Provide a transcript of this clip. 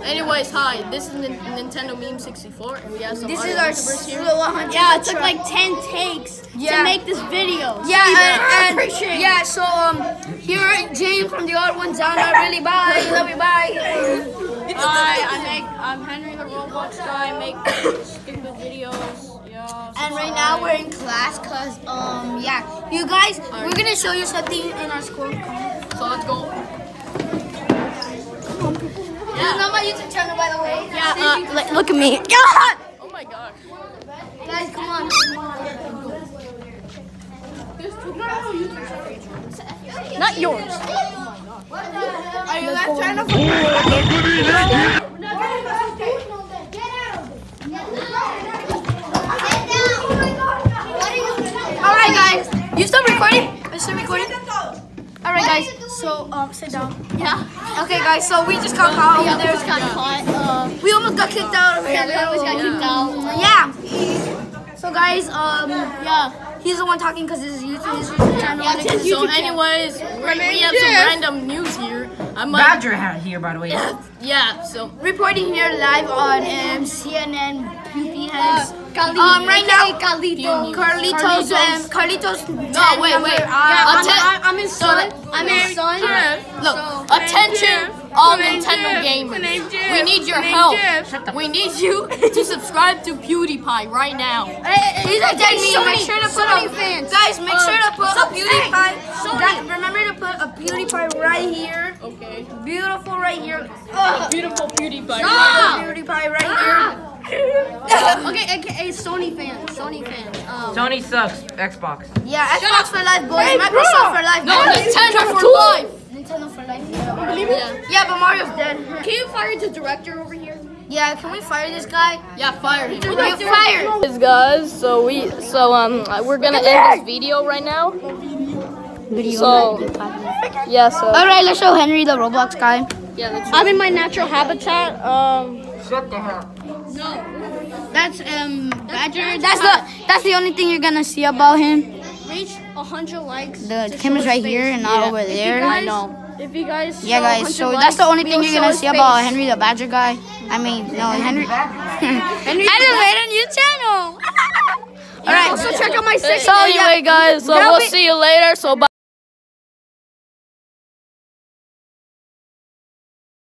Anyways, hi. This is Nintendo Meme 64, and we have some. This other is our YouTubers here. Yeah, it took like 10 takes to make this video. Yeah, and yeah. So here James from the odd ones down. Really, bye. Love you, bye. I'm Henry the Roblox guy. I make stupid videos. Yeah. And right now we're in class, cause yeah, you guys, we're gonna show you something in our school. So let's go. This is not my YouTube channel, by the way. Yeah. Look at me. God! Oh my god. Guys, come on. Not yours. Are you guys trying to? Alright guys, you still recording? Are you still recording? Alright guys, so sit down. Yeah. Okay guys, so we just got caught over there. We almost got kicked out over here. We almost got kicked out. Yeah. So guys, yeah, he's the one talking because this is his YouTube channel. Yeah, so anyways, we have some random news here. Badger hat here, by the way. Yeah, so Reporting here live on CNN PPS. Right now, Carlitos. no, wait. I'm his son. Look, attention, all Nintendo gamers. We need your help. We need you to subscribe to PewDiePie right now. He's attacking me. Make sure to put guys. Make sure to put a PewDiePie. Remember to put a PewDiePie right here. Okay. Beautiful right here. Beautiful PewDiePie. PewDiePie right here. Okay, Sony fan. Sony sucks. Xbox. Yeah, Xbox for life, boys. Microsoft for life. No, Nintendo for life. Nintendo for life. Yeah, but Mario's dead. Can you fire the director over here? Yeah, can we fire this guy? Yeah, fire him. You fired. Guys, so we're gonna end this video right now. So yeah, so All right, let's show Henry the Roblox guy. yeah, I'm in my natural habitat. Shut the hell. That's Badger. That's the only thing you're gonna see about him. Reach 100 likes. The camera's right here and not over there. I know. If you guys Yeah, guys. So that's the only thing you're gonna see about Henry the Badger guy. I mean, no, Henry. Henry just made a new channel. All right. So check out my So anyway, guys. So we'll see you later. So bye.